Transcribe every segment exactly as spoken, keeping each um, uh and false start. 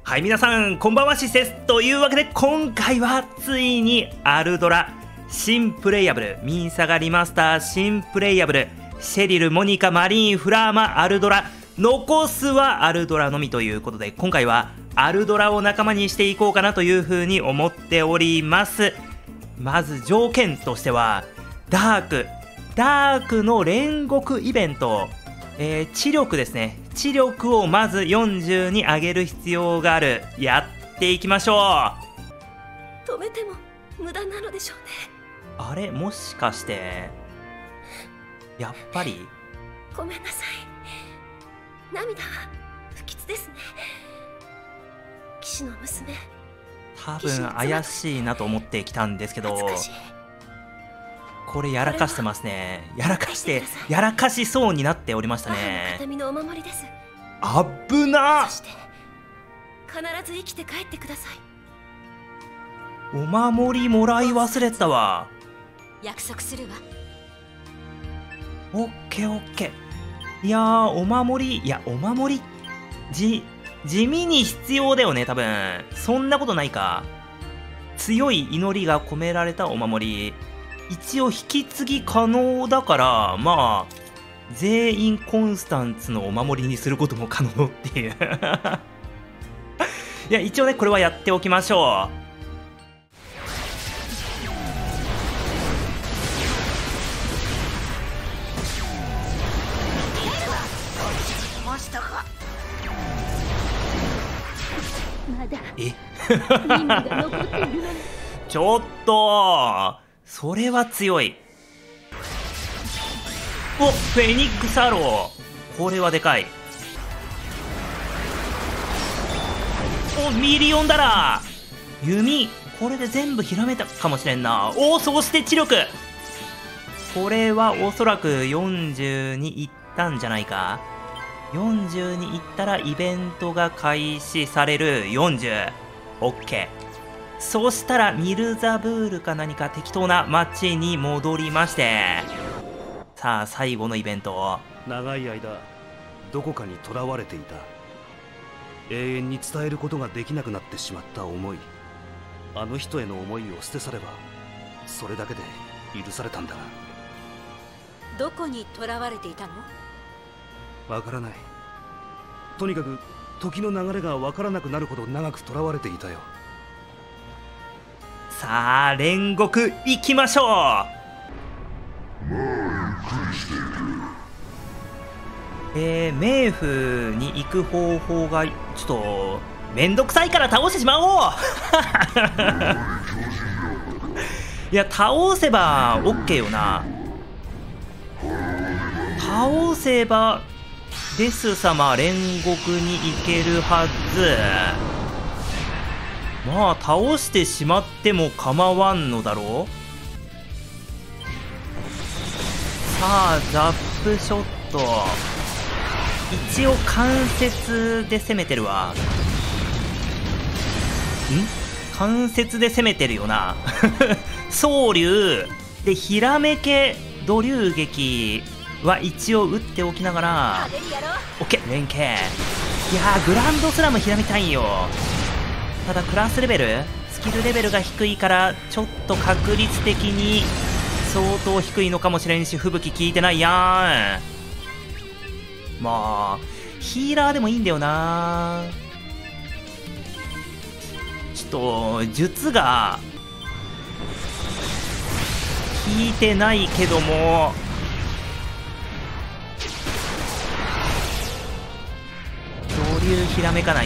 はい、皆さんこんばんは、シスです。というわけで今回はついにアルドラ新プレイヤブル、ミンサガリマスター新プレイヤブル、シェリル、モニカ、マリーン、フラーマ、アルドラ、残すはアルドラのみということで、今回はアルドラを仲間にしていこうかなというふうに思っております。まず条件としてはダークダークの煉獄イベント、えー、知力ですね。知力をまずよんじゅうに上げる必要がある。やっていきましょう。 止めても無駄なのでしょうね。 あれ、もしかしてやっぱりごめんなさい。涙は不吉ですね。騎士の娘、 多分怪しいなと思ってきたんですけど、これやらかしてますね。やらかしてやらかしそうになっておりましたね。 形見のお守りです。 あぶな。 そして必ず生きて帰ってください。 お守りもらい忘れてたわ。 約束するわ。 オッケーオッケー。いやー、お守り、いやお守りじ地味に必要だよね。多分そんなことないか。強い祈りが込められたお守り、一応引き継ぎ可能だから、まあ全員コンスタンツのお守りにすることも可能っていういや、一応ね、これはやっておきましょう。えちょっとそれは強い。お、フェニックスアロー、これはでかい。お、ミリオンダラー、弓、これで全部ひらめたかもしれんな。お、そして知力、これはおそらくよんじゅうにいったんじゃないか。よんじゅうにいったらイベントが開始される。よんじゅう、オッケー。そしたらミルザブールか何か適当な街に戻りまして、さあ最後のイベントを。 長い間どこかにとらわれていた、永遠に伝えることができなくなってしまった思い、あの人への思いを捨て去ればそれだけで許されたんだ。 どこにとらわれていたの？ わからない。とにかく時の流れがわからなくなるほど長くとらわれていたよ。 さあ煉獄行きましょう。えー、冥府に行く方法がちょっとめんどくさいから倒してしまおういや、倒せば OK よな。倒せばデス様煉獄に行けるはず。まあ倒してしまっても構わんのだろう。さあザップショット、一応関節で攻めてるわ。ん関節で攻めてるよな総竜でひらめけ土竜撃は一応打っておきながら、オッケー連携。いやー、グランドスラムひらめきたいんよ。ただクラスレベル、スキルレベルが低いからちょっと確率的に相当低いのかもしれんし、吹雪効いてないやん。まあヒーラーでもいいんだよな。ちょっと術が効いてないけども、恐竜ひらめかない。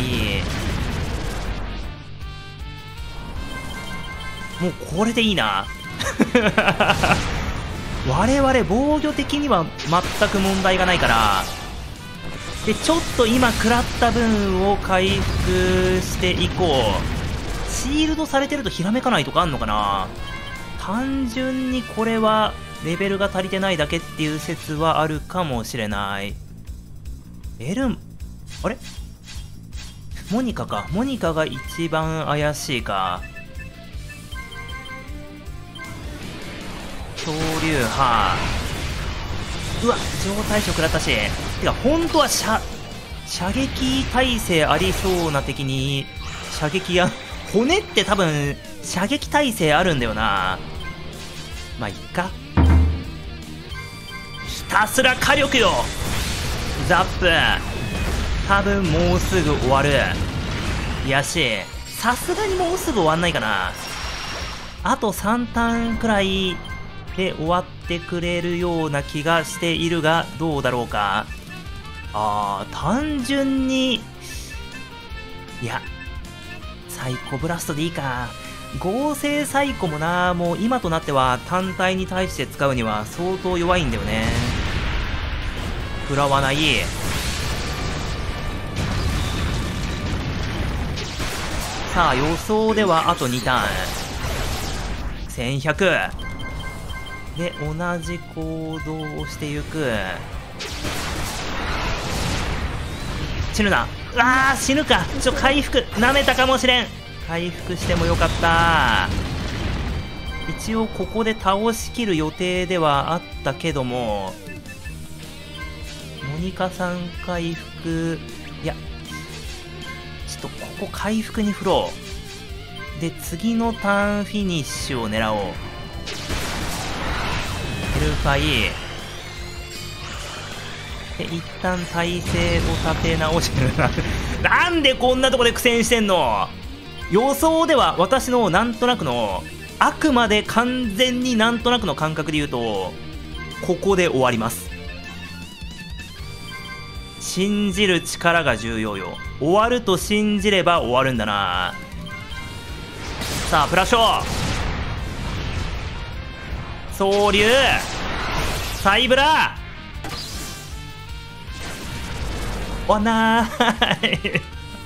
もうこれでいいな我々防御的には全く問題がないから。でちょっと今食らった分を回復していこう。シールドされてるとひらめかないとかあんのかな。単純にこれはレベルが足りてないだけっていう説はあるかもしれない。エルン、あれモニカか。モニカが一番怪しいか。恐竜派、うわ状態食らったし。てか本当は射射撃耐性ありそうな敵に射撃や骨って多分射撃耐性あるんだよな。まあいっか。ひたすら火力よ。ザップ多分もうすぐ終わる。いやしさすがにもうすぐ終わんないかな。あとさんターンくらいで終わってくれるような気がしているが、どうだろうか。あー、単純に、いや、サイコブラストでいいか。合成サイコもな、もう今となっては単体に対して使うには相当弱いんだよね。食らわない。さあ、予想ではあとにターン。せんひゃく。で、同じ行動をしていく。死ぬな。うわー、死ぬか。ちょ、回復。舐めたかもしれん。回復してもよかった。一応、ここで倒しきる予定ではあったけども、モニカさん回復。いや、ちょっとここ回復に振ろう。で、次のターンフィニッシュを狙おう。ヘルファイ。で、一旦体勢を立て直してるな。なんでこんなとこで苦戦してんの。予想では私のなんとなくの、あくまで完全になんとなくの感覚で言うと、ここで終わります。信じる力が重要よ。終わると信じれば終わるんだな。さあ、プラショー。総流。サイブラー。おなーい。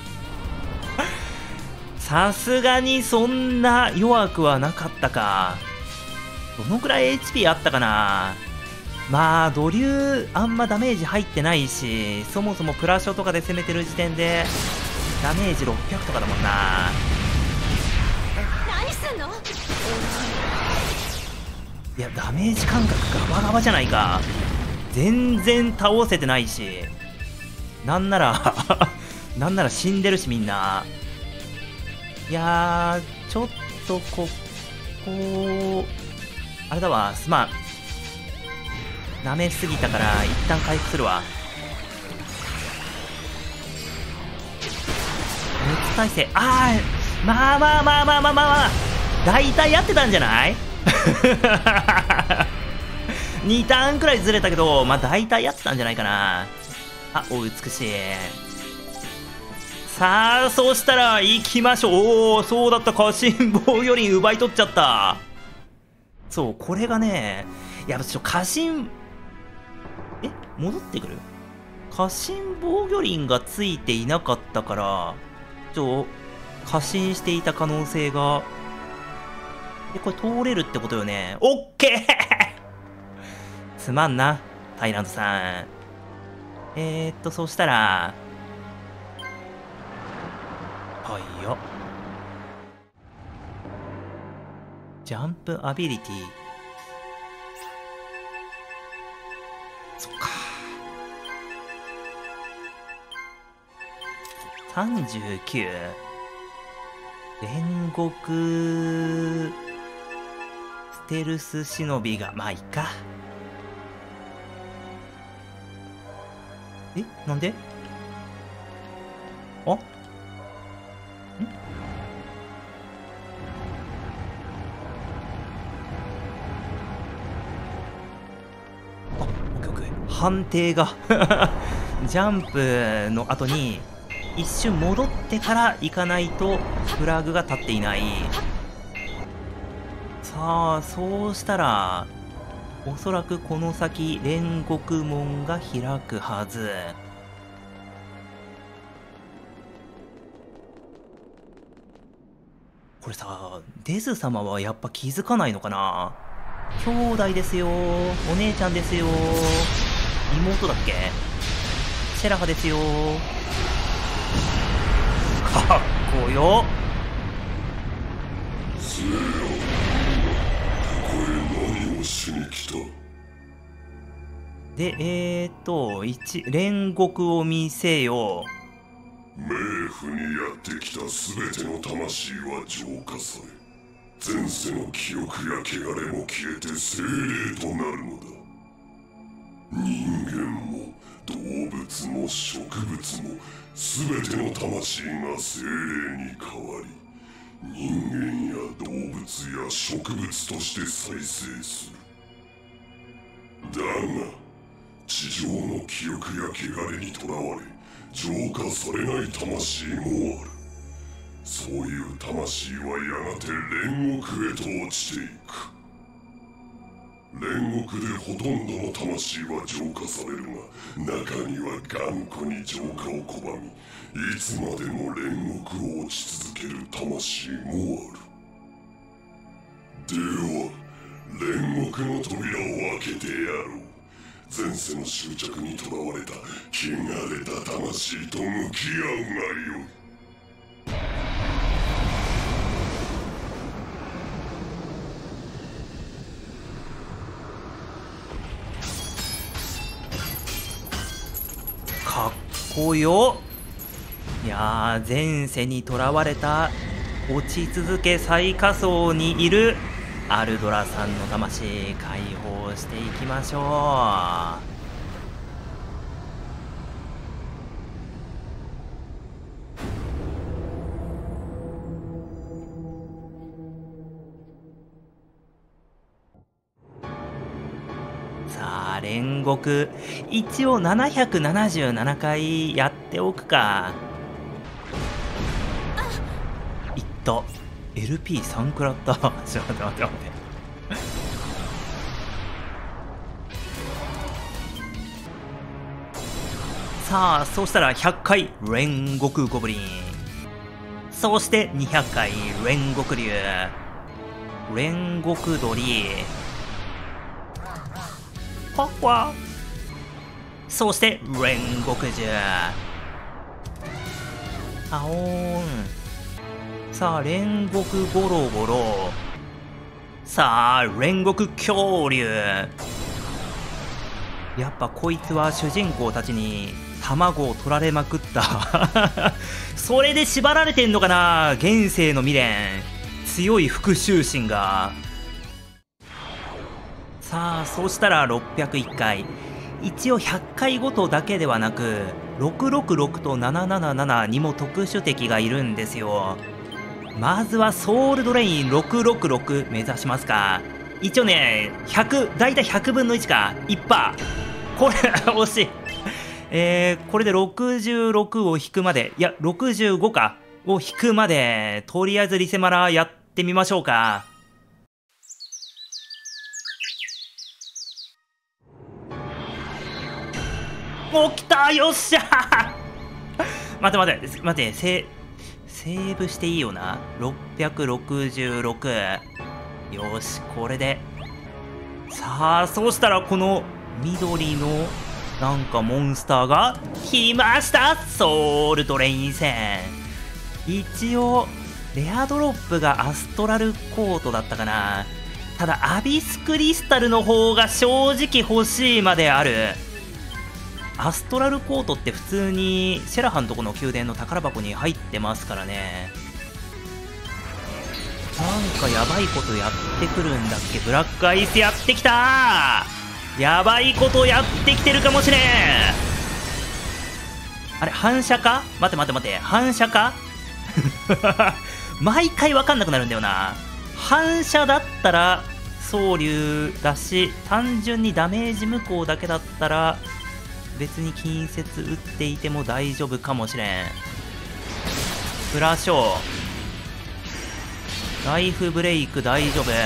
さすがにそんな弱くはなかったか。どのくらい エイチピー あったかな。まあ、ドリューあんまダメージ入ってないし、そもそもプラショとかで攻めてる時点で、ダメージろっぴゃくとかだもんな。 何すんの。 いや、ダメージ感覚ガバガバじゃないか。全然倒せてないし。なんなら、なんなら死んでるし、みんな。いやー、ちょっとここ、あれだわ、すまん。舐めすぎたから一旦回復するわ。熱耐性、あー、まあまあまあまあまあまあ、大体やってたんじゃないにターンくらいずれたけど、まあ大体やってたんじゃないかな。あ、お美しい。さあ、そうしたら行きましょう。おー、そうだった。家臣防御輪奪い取っちゃった。そう、これがね、いや、ちょ、家臣、え戻ってくる。家臣防御輪がついていなかったから、ちょ、過信していた可能性が、え、これ通れるってことよね。オッケーすまんな、タイランドさん。えー、っと、そしたら、はいよ。ジャンプアビリティ。そっか。さんじゅうきゅう。煉獄、ステルス忍びが、まあいいか。え、なんで？あ？ん？判定がジャンプの後に一瞬戻ってから行かないとフラグが立っていない。さあ、そうしたらおそらくこの先煉獄門が開くはず。これさ、デズ様はやっぱ気づかないのかな。兄弟ですよ、お姉ちゃんですよ、妹だっけ、シェラファですよ。かっこよ。 せいや、ここへ何をしに来た。 でえー、っといち煉獄を見せよ。 冥府にやってきた全ての魂は浄化され、前世の記憶や汚れも消えて精霊となるのだ。人間も動物も植物も全ての魂が精霊に変わり、人間や動物や植物として再生する。だが地上の記憶や汚れにとらわれ浄化されない魂もある。そういう魂はやがて煉獄へと落ちていく。煉獄でほとんどの魂は浄化されるが、中には頑固に浄化を拒み、いつまでも煉獄を落ち続ける魂もある。では煉獄の扉を開けてやろう。前世の執着にとらわれた汚れた魂と向き合うがよい。 かっこよ。いやー、前世にとらわれた落ち続け最下層にいるアルドラさんの魂解放していきましょう。さあ煉獄一応ななひゃくななじゅうななかいやっておくか。いった エルピーさん 食らった。ちょっと待って待って待って。さあそうしたらひゃっかい煉獄ゴブリン、そしてにひゃっかい煉獄竜、煉獄鳥、パッパ、そして煉獄獣、あおーん。さあ煉獄ゴロゴロ、さあ煉獄恐竜。やっぱこいつは主人公たちに卵を取られまくったそれで縛られてんのかな、現世の未練。強い復讐心が。さあそうしたらろっぴゃくいっかい、一応ひゃっかいごとだけではなくろくろくろくとななななななにも特殊敵がいるんですよ。まずはソウルドレインろくろくろく目指しますか。一応ねひゃく、だいたいひゃくぶんのいちか いちパーセント、 これ惜しいえー、これでろくじゅうろくを引くまで、いやろくじゅうごかを引くまで、とりあえずリセマラやってみましょうか。お、来た、よっしゃ待て待て待て、セセーブしていいよな。ろっぴゃくろくじゅうろく、よしこれで。さあそうしたらこの緑のなんかモンスターが来ました。ソウルトレイン戦、一応レアドロップがアストラルコートだったかな。ただアビスクリスタルの方が正直欲しいまである。アストラルコートって普通にシェラハンとこの宮殿の宝箱に入ってますからね。なんかやばいことやってくるんだっけ。ブラックアイスやってきたー。やばいことやってきてるかもしれん。あれ反射か、待て待て待て、反射か毎回わかんなくなるんだよな。反射だったら総流だし、単純にダメージ無効だけだったら別に近接打っていても大丈夫かもしれん。フラショー、ライフブレイク大丈夫。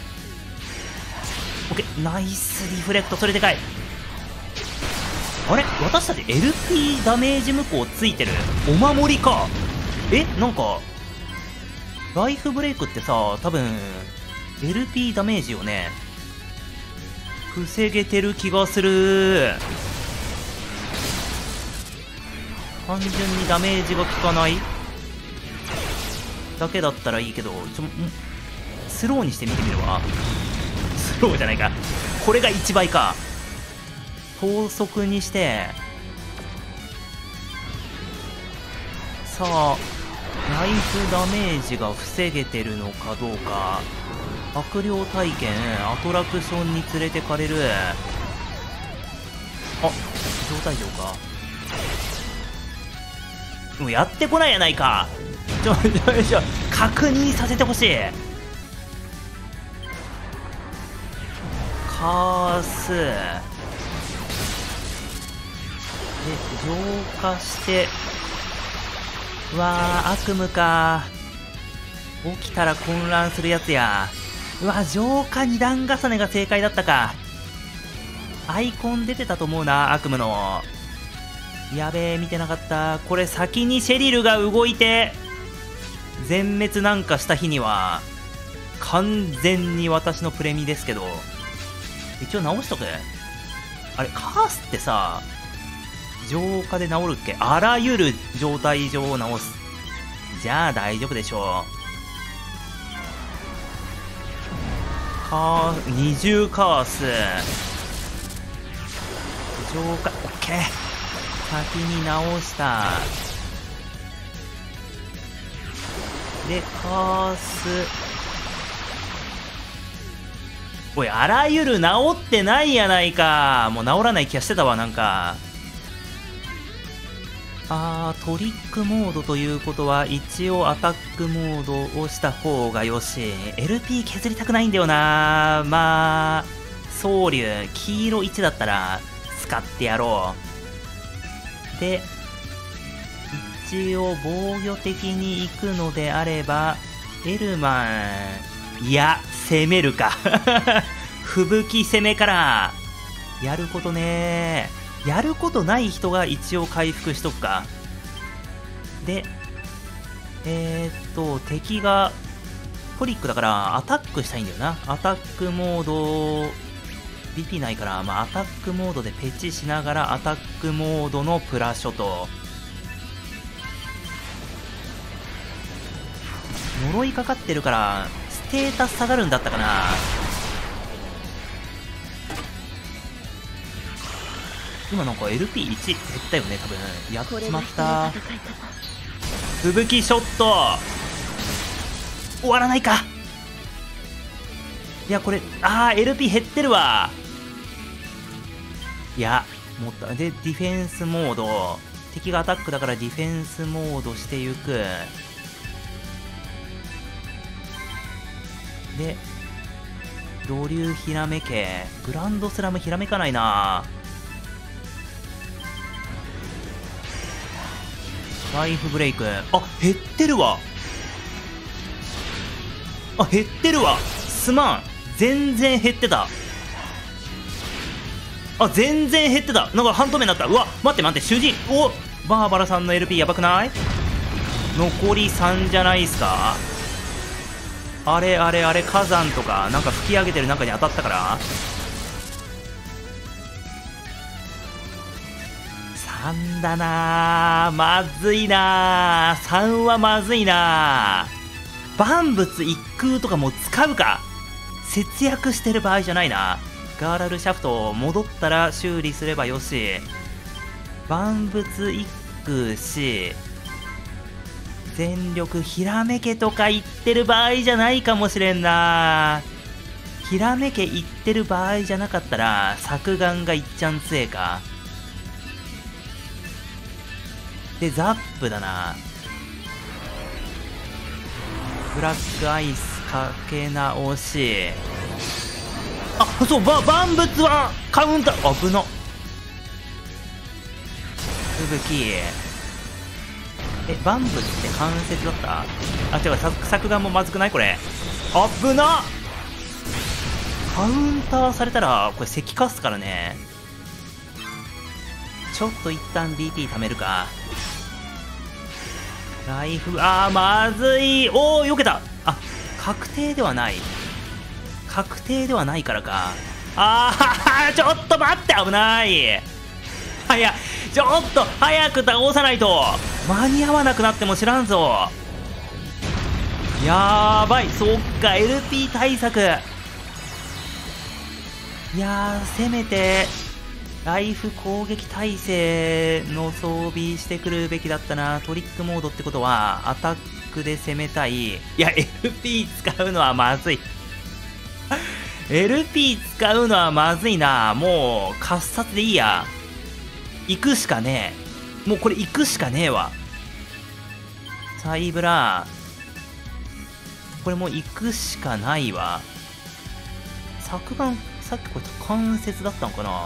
オッケー、ナイスリフレクト、それでかい。あれ私たち エルピー ダメージ無効ついてる。お守りか。えなんかライフブレイクってさ、多分 エルピー ダメージよね。防げてる気がする。単純にダメージが効かないだけだったらいいけど、ちょスローにして見てみるわ。スローじゃないか、これがいちばいか。 等速にして、さあライフダメージが防げてるのかどうか。悪霊体験アトラクションに連れてかれる。あ、状態上か。もうやってこないやないか。ちょちょちょ確認させてほしい。カースで浄化して、うわー悪夢か。起きたら混乱するやつや。うわ浄化に段重ねが正解だったか。アイコン出てたと思うな、悪夢の。やべえ見てなかった。これ先にシェリルが動いて全滅なんかした日には完全に私のプレミですけど、一応直しとく。あれカースってさ浄化で治るっけ。あらゆる状態異常を直す。じゃあ大丈夫でしょう。カー二重カース浄化 OK。 先に直した。でカース、おいあらゆる治ってないやないか。もう治らない気がしてたわ。なんかあートリックモードということは一応アタックモードをした方がよし。 エルピー 削りたくないんだよな。まあ総流黄色いちだったら使ってやろう。で一応防御的に行くのであればエルマン、いや攻めるか吹雪攻めからやることね。やることない人が一応回復しとくか。でえー、っと敵がトリックだからアタックしたいんだよな。アタックモード ビーピー ないから、まあ、アタックモードでペチしながらアタックモードのプラショと呪いかかってるからステータス下がるんだったかな。今なんか エルピーいち 減ったよね多分。やっちまった。吹雪ショット終わらないか。いやこれあー エルピー 減ってるわ。いやもったでディフェンスモード、敵がアタックだからディフェンスモードしていく。で土竜ひらめけ、グランドスラムひらめかないな。ライフブレイク、あ減ってるわ。あ減ってるわ。すまん全然減ってた。あ全然減ってた。なんか半透明になった。うわ待って待って主人、おバーバラさんの エルピー やばくない？残りさんじゃないっすか。あれあれあれ火山とかなんか吹き上げてる中に当たったからさんだな。まずいな。さんはまずいな。万物一空とかも使うか。節約してる場合じゃないな。ガーラルシャフト戻ったら修理すればよし。万物一空し全力ひらめけとか言ってる場合じゃないかもしれんな。ひらめけ言ってる場合じゃなかったら削岩がいっちゃん強えか。でザップだな。ブラックアイスかけ直し。あそうば万物はカウンター。危な。吹雪え万物って関節だった。あ違う削岩もまずくない。これ危な。カウンターされたらこれ石化すからね。ちょっと一旦 ビーピー 貯めるか。ライフあーまずい。おお避けた。あ確定ではない。確定ではないからか。あーちょっと待って危ない。はやちょっと早く倒さないと間に合わなくなっても知らんぞ。やーばい。そっか エルピー 対策。いやーせめてライフ攻撃耐性の装備してくるべきだったな。トリックモードってことはアタックで攻めたい。いや エルピー 使うのはまずいエルピー 使うのはまずいな。もう喝殺でいいや。行くしかねえ。もうこれ行くしかねえわ。サイブラこれもう行くしかないわ。昨晩さっきこれ関節だったのかな。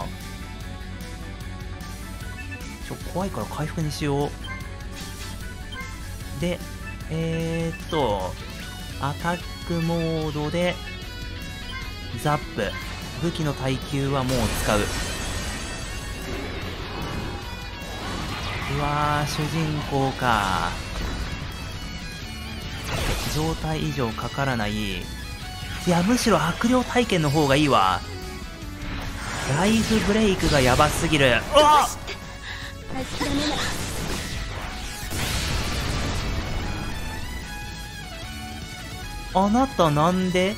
ちょ怖いから回復にしよう。でえー、っとアタックモードでザップ。武器の耐久はもう使う。うわー主人公か。状態異常かからない。いやむしろ悪霊体験の方がいいわ。ライフブレイクがヤバすぎる。うわっあなたなんで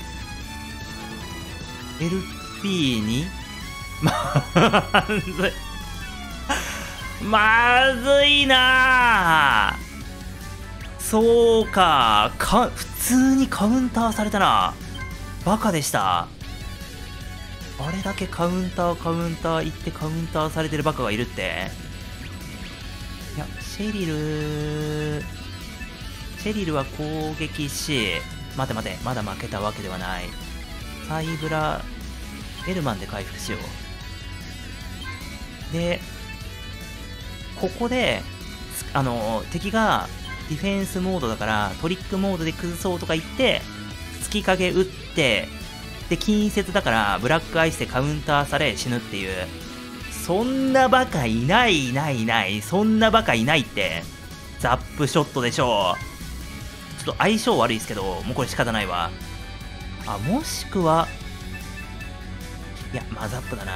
エルピー にまずいまずいなあ。そうかか普通にカウンターされたな。バカでした。あれだけカウンターカウンター言ってカウンターされてるバカがいるって。いやシェリルシェリルは攻撃し、待て待てまだ負けたわけではない。サイブラエルマンで回復しよう。でここであの敵がディフェンスモードだからトリックモードで崩そうとか言って月影打って、で近接だからブラックアイスでカウンターされ死ぬっていう。そんなバカいないいないいない。そんなバカいないって。ザップショットでしょう。ちょっと相性悪いですけどもうこれ仕方ないわ。あもしくはいやまあザップだな。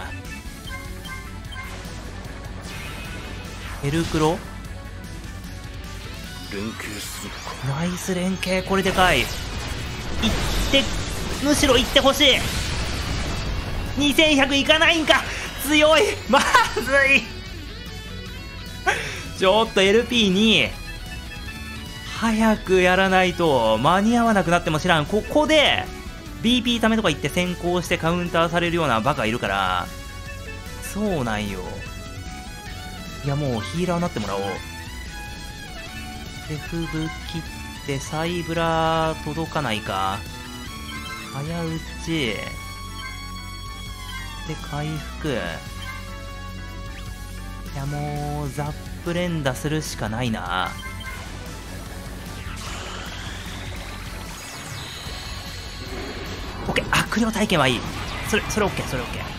ヘルクロ連携するか。 ナイス連携。これでかい。いってむしろいってほしい。にせんひゃくいかないんか。強い。まずいちょっと エルピー に早くやらないと間に合わなくなっても知らん。ここで ビーピー ためとか言って先行してカウンターされるようなバカいるから。そうなんよ。いやもうヒーラーになってもらおう。で吹雪ってサイブラ届かないか。早打ちで回復。いやもうザップ連打するしかないな。オッケー悪霊体験はいい。それそれオッケーそれオッケー。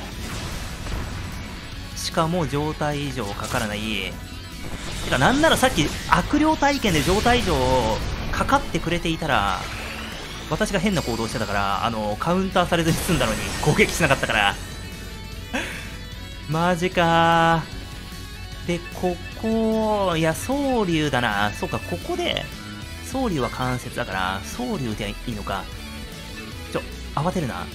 しかも状態異常かからない。てかなんならさっき悪霊体験で状態異常かかってくれていたら私が変な行動してたからあのカウンターされずに済んだのに攻撃しなかったからマジかー。でここいや蒼竜だな。そうかここで蒼竜は関節だから蒼竜でいいのか。ちょ慌てるな。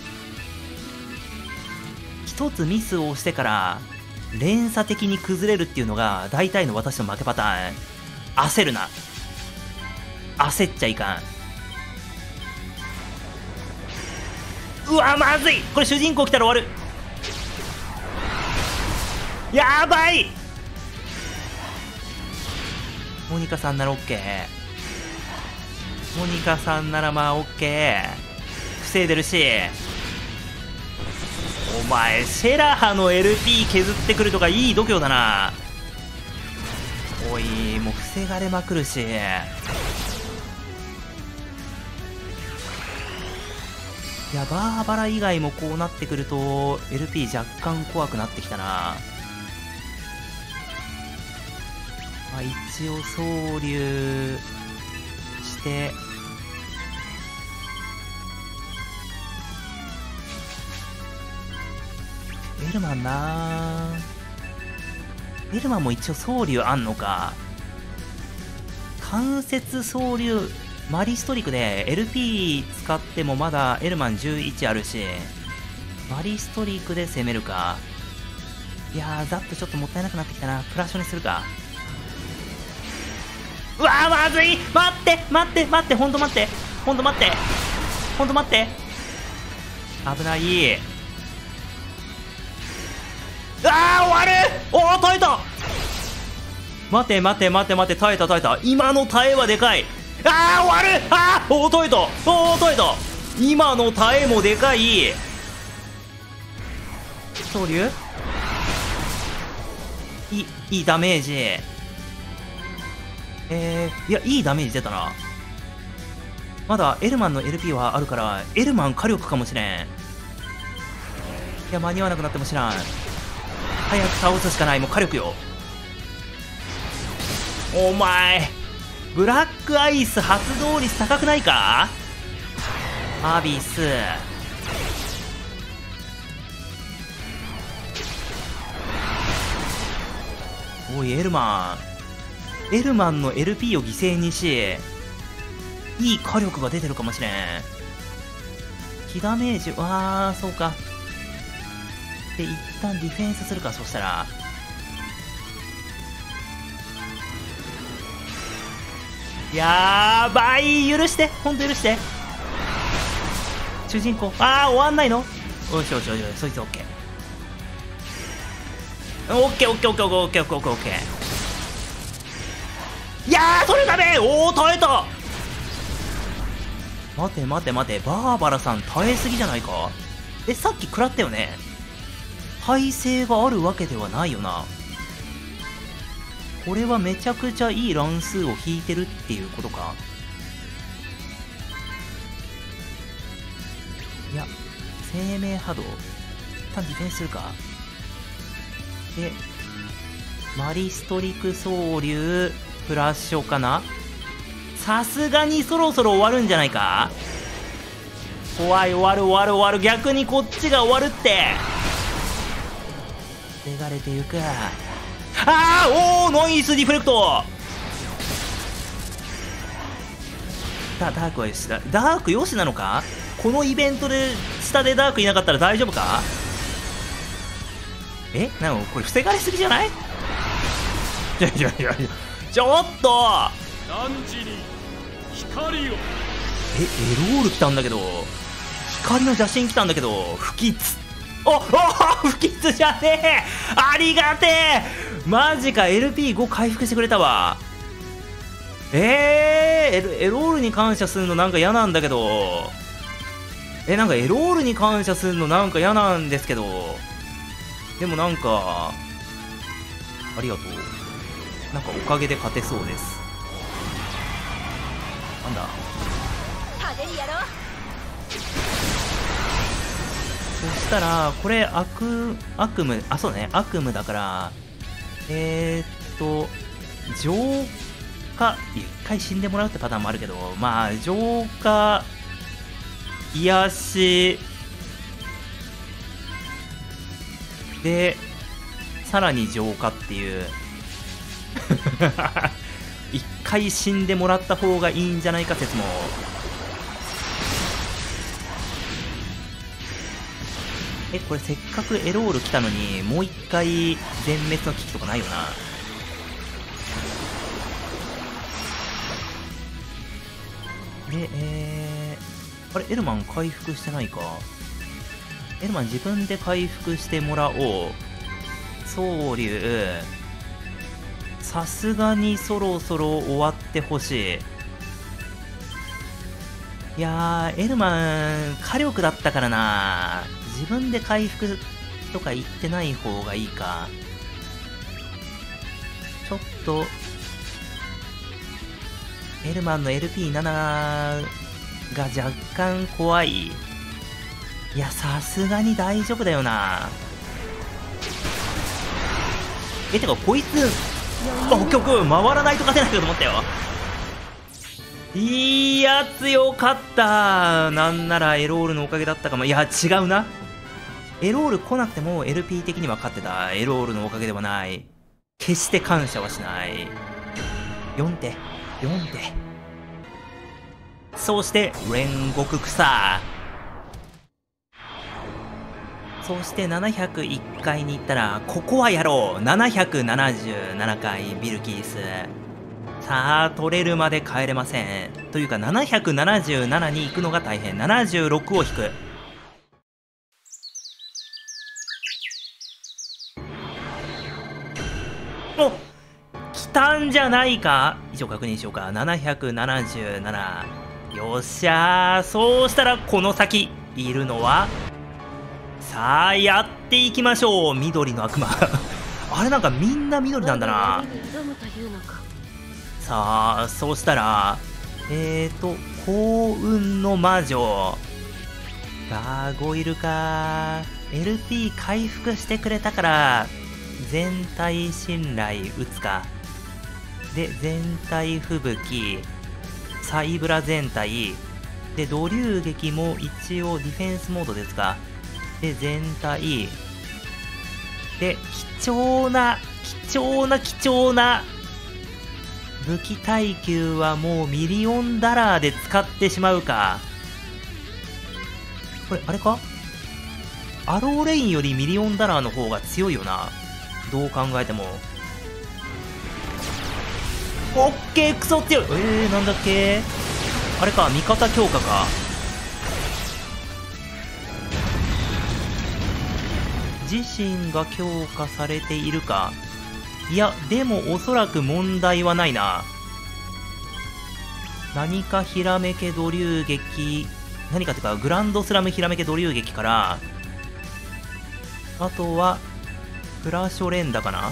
一つミスをしてから連鎖的に崩れるっていうのが大体の私の負けパターン。焦るな。焦っちゃいかん。うわまずい。これ主人公来たら終わる。やばい。モニカさんなら OK。 モニカさんならまあ OK。 防いでるし。お前シェラハの エルピー 削ってくるとかいい度胸だな。おいもう防がれまくるし。いやバーバラ以外もこうなってくると エルピー 若干怖くなってきたな。まあ、一応総流してエルマンな。エルマンも一応総流あんのか。関節総流マリストリックで エルピー 使ってもまだエルマンじゅういちあるしマリストリックで攻めるか。 いやー、ザップちょっともったいなくなってきたな。プラショにするか。うわー、まずい。待って待って待って、ほんと待って、ほんと待って、ほんと待って、危ない。うわー、終わる。おー、耐えた。待て待て待て待て、耐えた耐えた。今の耐えはでかい。あー、終わる。あー、おー、耐えた。おー、耐えた。今の耐えもでかい。総流いい、いいダメージ。えー、いや、いいダメージ出たな。まだエルマンの エルピー はあるから、エルマン火力かもしれん。いや、間に合わなくなっても知らん。早く倒すしかない。もう火力よ。お前、ブラックアイス発動率高くないか？アビス。おい、エルマン。エルマンの エルピー を犠牲にし、いい火力が出てるかもしれん。火ダメージ、わー、そうか。で、一旦ディフェンスするか、そしたら。やーばい、許して、ほんと許して。主人公、あー、終わんないの？よしよしよし、そいつオッケー。オッケーオッケーオッケーオッケーオッケーオッケーオッケー。いやー、それだね。おー、耐えた。待て待て待て、バーバラさん耐えすぎじゃないか。え、さっき食らったよね。耐性があるわけではないよな。これはめちゃくちゃいい乱数を引いてるっていうことか。いや、生命波動一旦ディフェンスするか。で、マリストリク総流プラッショかな。さすがにそろそろ終わるんじゃないか。怖い、終わる終わる終わる。逆にこっちが終わるって。手がれてゆく。あー、おー、ナイスディフレクト。ダダークはよしだ。ダークよしなのか。このイベントで下でダークいなかったら大丈夫か。え、なのこれ防がれすぎじゃない？いやいやいやいや、ちょっと汝に光を。 え、エロール来たんだけど、光の邪神来たんだけど、不吉。おお、不吉じゃねえ。ありがてえ。マジか。 エルピーご 回復してくれたわ。えー、エロエロールに感謝するのなんか嫌なんだけど。え、なんかエロールに感謝するのなんか嫌なんですけど、でもなんかありがとう。なんかおかげで勝てそうです。なんだ、 派手にやろう。 そしたらこれ悪悪夢、あ、そうね、悪夢だから、えー、っと浄化、一回死んでもらうってパターンもあるけど、まあ浄化、癒しでさらに浄化っていう一回死んでもらった方がいいんじゃないか説も。え、これせっかくエロール来たのにもう一回全滅の危機とかないよな。で、えー、あれ、エルマン回復してないか。エルマン自分で回復してもらおう。総流、さすがにそろそろ終わってほしい。いやー、エルマン火力だったからな。自分で回復とか言ってない方がいいか。ちょっとエルマンの エルピーなな が若干怖い。いや、さすがに大丈夫だよな。え、てかこいつ、あ、曲回らないと勝てないかと思ったよ。いや、強かった。なんならエロールのおかげだったかも。いや、違うな。エロール来なくても エルピー 的には勝ってた。エロールのおかげではない。決して感謝はしない。よんてよんて。そうして煉獄草。 そしてななひゃくいっかいに行ったら、ここはやろう。ななひゃくななじゅうななかいビルキース。さあ、取れるまで帰れません。というか、ななひゃくななじゅうななに行くのが大変。ななじゅうろくを引く。お、来たんじゃないか。一応確認しようか。ななひゃくななじゅうなな。よっしゃー。そうしたら、この先、いるのは、さあ、やっていきましょう。緑の悪魔。あれ、なんかみんな緑なんだな。さあ、そうしたら、えーと、幸運の魔女。ガーゴイルか。エルピー 回復してくれたから、全体信頼打つか。で、全体吹雪。サイブラ全体。で、土竜撃も一応ディフェンスモードですか。で、全体。で、貴重な、貴重な、貴重な、武器耐久はもうミリオンダラーで使ってしまうか。これ、あれか？アローレインよりミリオンダラーの方が強いよな。どう考えても。オッケー、クソ強い。えー、なんだっけ？あれか、味方強化か。自身が強化されているか。いや、でもおそらく問題はないな。何かひらめけ土竜撃、何かっていうか、グランドスラムひらめけ土竜撃から、あとは、フラッシュ連打かな。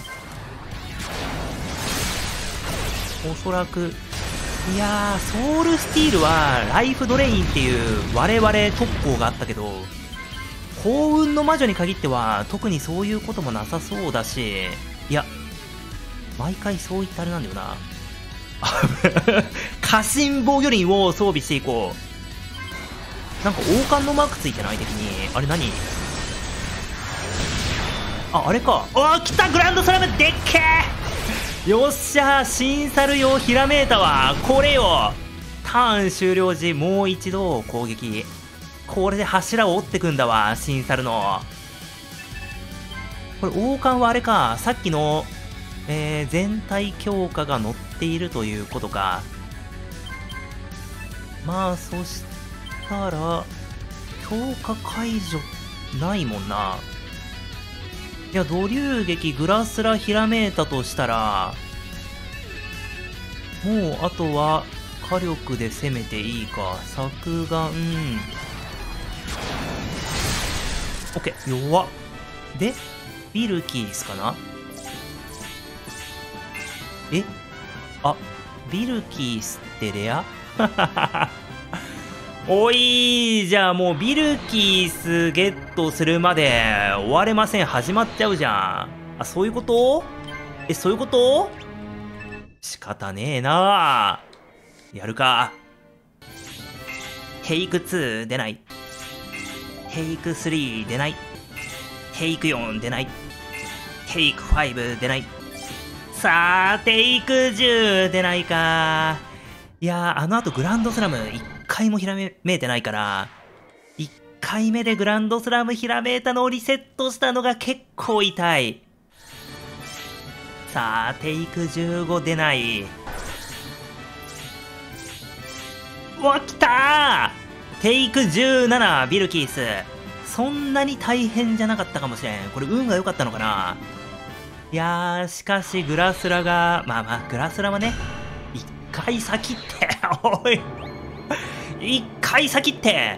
おそらく、いやー、ソウルスティールは、ライフドレインっていう我々特攻があったけど、幸運の魔女に限っては、特にそういうこともなさそうだし、いや、毎回そう言ってあれなんだよな。過信防御輪を装備していこう。なんか王冠のマークついてない的に。あれ何？あ、あれか。あ、来たグランドスラムでっけー。よっしゃー、新猿よひらめいたわ。これよ。ターン終了時もう一度攻撃。これで柱を折ってくんだわ、新猿の。これ王冠はあれか。さっきのえー、全体強化が載っているということか。まあ、そしたら、強化解除ないもんな。いや、土竜撃グラスラひらめいたとしたら、もうあとは火力で攻めていいか。削岩、オッケー、弱っ。で、ビルキースかな。えあ、ビルキースってレアおいー、じゃあもうビルキースゲットするまで終われません。始まっちゃうじゃん。あ、そういうこと？え、そういうこと？仕方ねえなー。やるか。テイクツー出ない。テイクスリー出ない。テイクよん出ない。テイクファイブ出ない。さあ、テイクじゅう出ないか。いやー、あの後グランドスラムいっかいもひらめいてないから、いっかいめでグランドスラムひらめいたのをリセットしたのが結構痛い。さあ、テイクじゅうご出ない。うわ、来たー。テイクじゅうなな、ビルキース。そんなに大変じゃなかったかもしれん。これ運が良かったのかな。いやー、しかしグラスラが、まあまあ、グラスラはね、一回先って、おい、一回先って。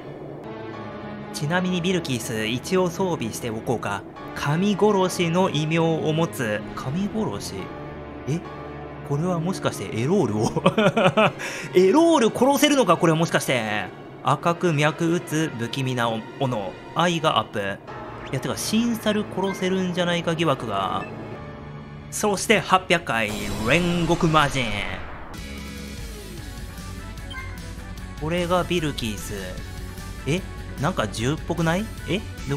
ちなみにビルキース、一応装備しておこうか。神殺しの異名を持つ、神殺しえこれはもしかしてエロールをエロール殺せるのかこれはもしかして。赤く脈打つ不気味な斧、愛がアップ。いや、てか、新猿殺せるんじゃないか疑惑が。そしてはっぴゃっかい煉獄魔人。これがビルキース。えなんかじゅうっぽくない？えどういう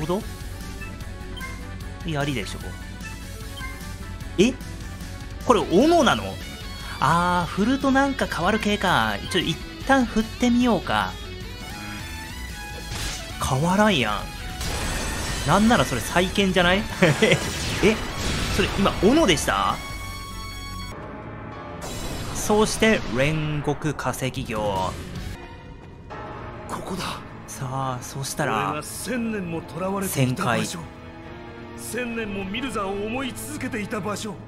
ことやりでしょ。えこれ斧なの？あー、振るとなんか変わる系か。ちょっと一旦振ってみようか。変わらんやん。 なんならそれ再建じゃないえそれ今斧でした？そうして煉獄化石業。 ここだ。 さあそした俺らが千年も囚われていた場所、千年もミルザを思い続けていた場所、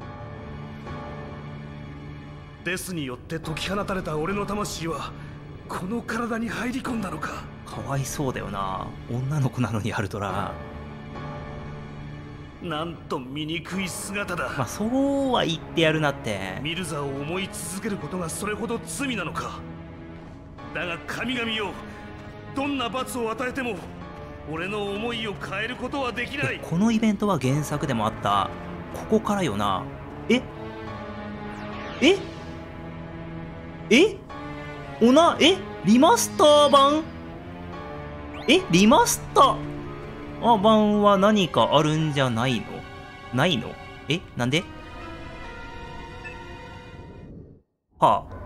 デスによって解き放たれた俺の魂はこの体に入り込んだのか。 かわいそうだよな、女の子なのにアルトラ。 なんと醜い姿だ。 まあそうは言ってやるなって。 ミルザを思い続けることがそれほど罪なのか。だが神々よ、どんな罰を与えても俺の思いを変えることはできない。 このイベントは原作でもあった。ここからよな。えええおな、えリマスター版、えリマスター版は何かあるんじゃないの？ないの？えなんで？はあ。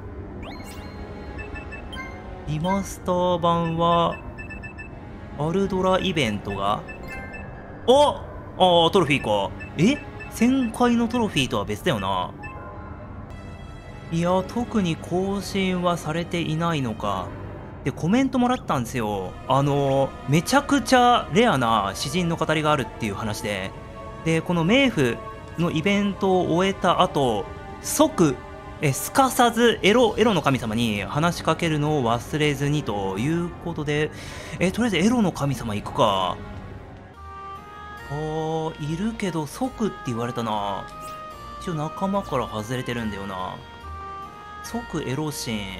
リマスター版は、アルドライベントが、あああ、トロフィーか。え旋回のトロフィーとは別だよな。いや、特に更新はされていないのか。で、コメントもらったんですよ。あの、めちゃくちゃレアな詩人の語りがあるっていう話で。で、この冥府のイベントを終えた後、即、えすかさずエロ、エロの神様に話しかけるのを忘れずにということで、え、とりあえずエロの神様行くか。あー、いるけど即って言われたな。一応仲間から外れてるんだよな。即エロシーン。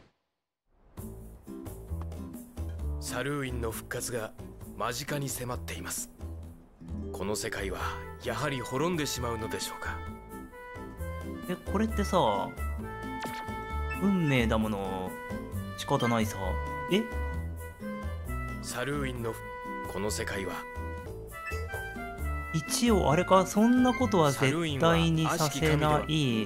サルーインの復活が間近に迫っています。この世界はやはり滅んでしまうのでしょうか。 え、これってさ、運命だもの、仕方ないさ。えサルーインのこの世界は一応あれか、そんなことは絶対にさせない。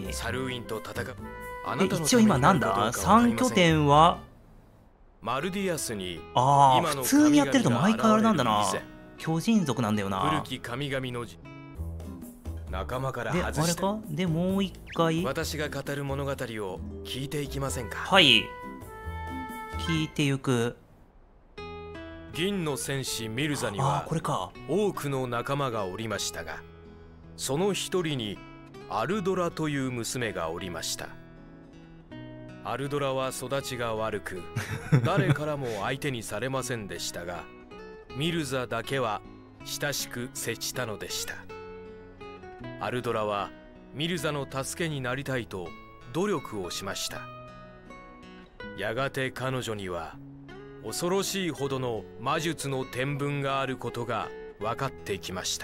サルーインと戦う。 え、一応今なんだ、三拠点はマルディアスに。 ああ、普通にやってると毎回あれなんだな。巨人族なんだよな。 古き神々の仲間からで、あ外して。 れかで、もう一回。 私が語る物語を聞いていきませんか。 はい。聞いてゆく。 銀の戦士ミルザにああ、 はこれか。 多くの仲間がおりましたが、その一人にアルドラという娘がおりました。アルドラは育ちが悪く誰からも相手にされませんでしたが、ミルザだけは親しく接したのでした。アルドラはミルザの助けになりたいと努力をしました。やがて彼女には恐ろしいほどの魔術の天分があることが分かってきました。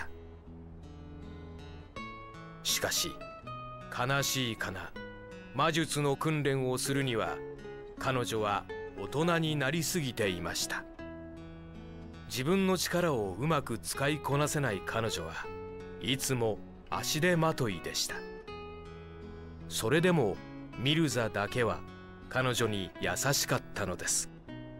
しかし悲しいかな、魔術の訓練をするには彼女は大人になりすぎていました。自分の力をうまく使いこなせない彼女はいつも足手まといでした。それでもミルザだけは彼女に優しかったのです。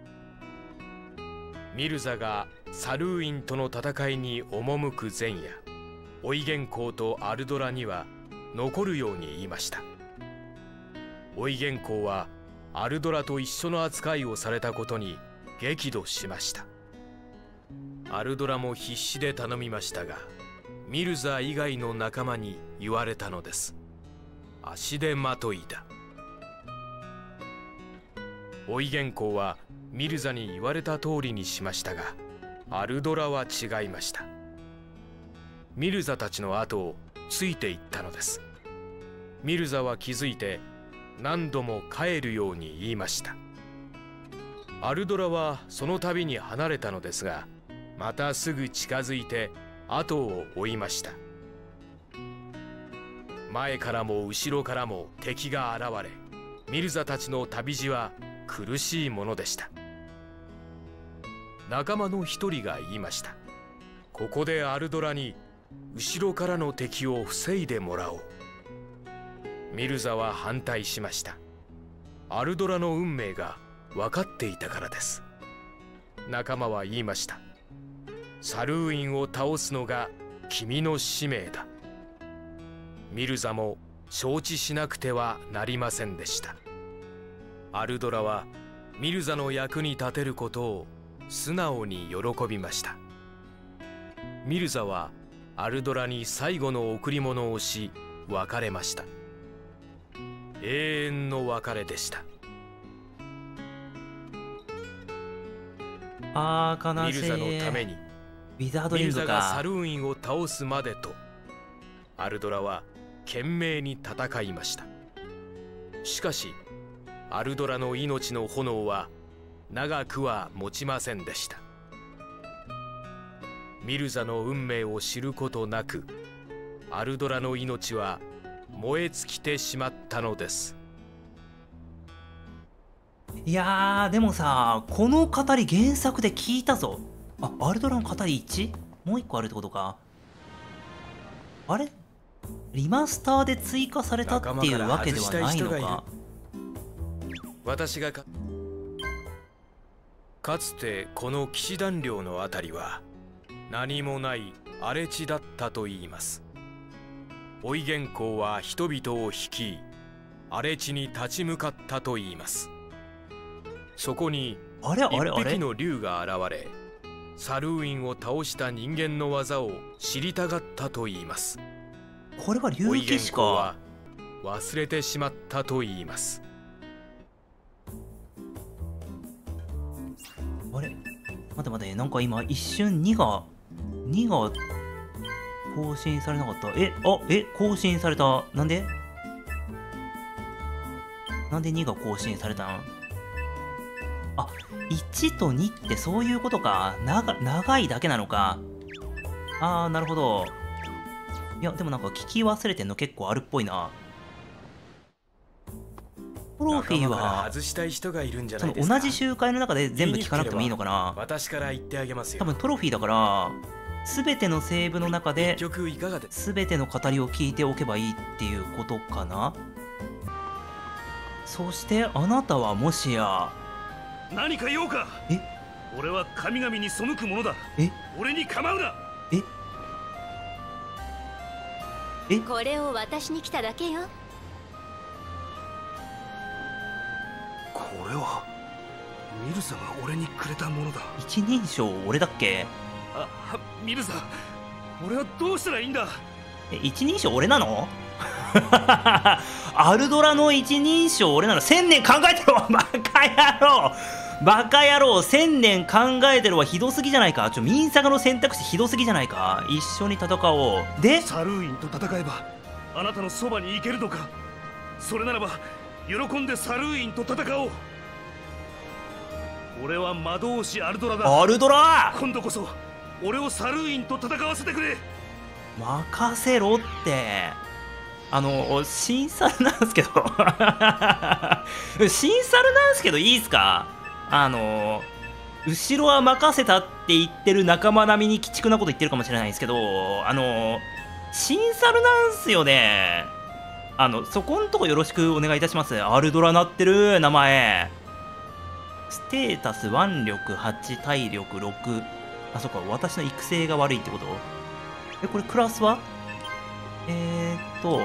ミルザがサルーインとの戦いに赴く前夜、オイゲン公とアルドラには残るように言いました。オイゲン公はアルドラと一緒の扱いをされたことに激怒しました。アルドラも必死で頼みましたが、ミルザ以外の仲間に言われたのです。足手まといだ。オイゲン公はミルザに言われた通りにしましたが、アルドラは違いました。ミルザたちの後をついていったのです。ミルザは気づいて何度も帰るように言いました。アルドラはその度に離れたのですが、またすぐ近づいて後を追いました。前からも後ろからも敵が現れ、ミルザたちの旅路は苦しいものでした。仲間の一人が言いました。ここでアルドラに後ろからの敵を防いでもらおう。ミルザは反対しました。アルドラの運命が分かっていたからです。仲間は言いました。 サルーインを倒すのが君の使命だ。ミルザも承知しなくてはなりませんでした。アルドラはミルザの役に立てることを素直に喜びました。ミルザはアルドラに最後の贈り物をし別れました。永遠の別れでした。 あー悲しい。 ミルザのためにウィザードミルリングか。 ザがサルーインを倒すまでとアルドラは懸命に戦いました。しかしアルドラの命の炎は長くは持ちませんでした。ミルザの運命を知ることなくアルドラの命は燃え尽きてしまったのです。 いやーでもさ、この語り原作で聞いたぞ。あ、アルドラの語り いち？ もういっこあるってことか。あれリマスターで追加されたっていうわけではないのか。 私がかかつてこの騎士団領のあたりは何もない荒れ地だったといいます。おい元公は人々を率い荒れ地に立ち向かったといいます。そこにあれあれあ一れ匹の竜が現れサルーインを倒した人間の技を知りたがったといいます。 これは竜おい元騎士公はか。 忘れてしまったといいます。 あれ待て待て、なんか今一瞬にがにが更新されなかった。えあえ更新された。なんでなんでにが更新されたん。あ、いちとにってそういうことか。長長いだけなのか。あーなるほど。いやでもなんか聞き忘れてんの結構あるっぽいな。トロフィー仲間からは外したい人がいるんじゃそのないですか。 同じ集会の中で全部聞かなくてもいいのかな。 私から言ってあげますよ。 多分トロフィーだから全てのセーブの中で一曲いかがです全ての語りを聞いておけばいいっていうことかな。そしてあなたはもしや何か言おうか。 え俺は神々に背く者だ。 え俺に構うな。 ええこれを渡しに来ただけよ。 これはミルザが俺にくれたものだ。 一人称俺だっけ。 あ、ミルザ、俺はどうしたらいいんだ。 え一人称俺なのアルドラの一人称俺なの。千年考えてるわバカ野郎バカ野郎千年考えてるわ。ひどすぎじゃないか。ちょミンサガの選択肢ひどすぎじゃないか。一緒に戦おう。でサルーインと戦えばあなたのそばに行けるのか。それならば喜んでサルーインと戦おう。俺は魔導士アルドラだ。 アルドラ今度こそ俺をサルーインと戦わせてくれ。 任せろって。あの新猿なんですけど新猿なんですけどいいっすか。あの後ろは任せたって言ってる仲間並みに鬼畜なこと言ってるかもしれないですけど、あの新猿なんすよね。あのそこんとこよろしくお願いいたします。アルドラなってる名前。ステータス腕力はち体力ろく。あそっか私の育成が悪いってこと。えこれクラスはえーっと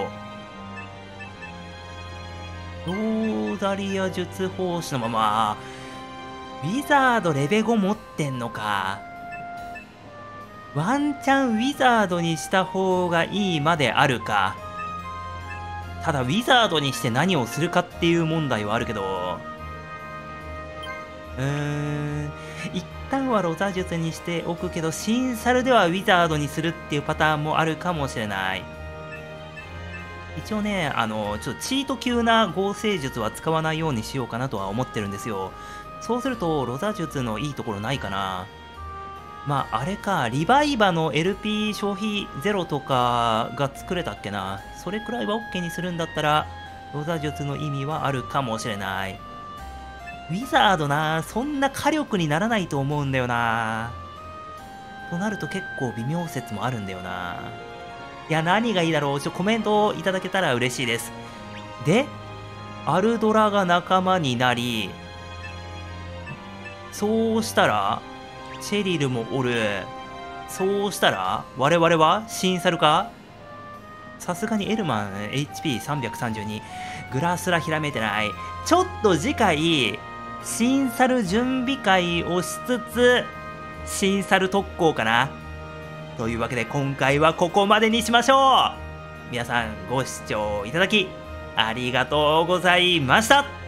ローザリア術法師のままウィザードレベご持ってんのか。ワンチャンウィザードにした方がいいまであるか。ただウィザードにして何をするかっていう問題はあるけど、うーん一旦はロザ術にしておくけど新サルではウィザードにするっていうパターンもあるかもしれない。一応ねあのちょっとチート級な合成術は使わないようにしようかなとは思ってるんですよ。そうするとロザ術のいいところないかな。まああれかリバイバの エルピー 消費ゼロとかが作れたっけな。それくらいは OK にするんだったらロザ術の意味はあるかもしれない。ウィザードなそんな火力にならないと思うんだよな。となると結構微妙説もあるんだよな。いや何がいいだろう。ちょコメントいただけたら嬉しいです。でアルドラが仲間になり、そうしたらシェリルもおる。 そうしたら我々は新猿か？さすがにエルマン エイチピーさんびゃくさんじゅうに グラすらひらめいてない。ちょっと次回新猿準備会をしつつ新猿特攻かな。というわけで今回はここまでにしましょう。皆さんご視聴いただきありがとうございました。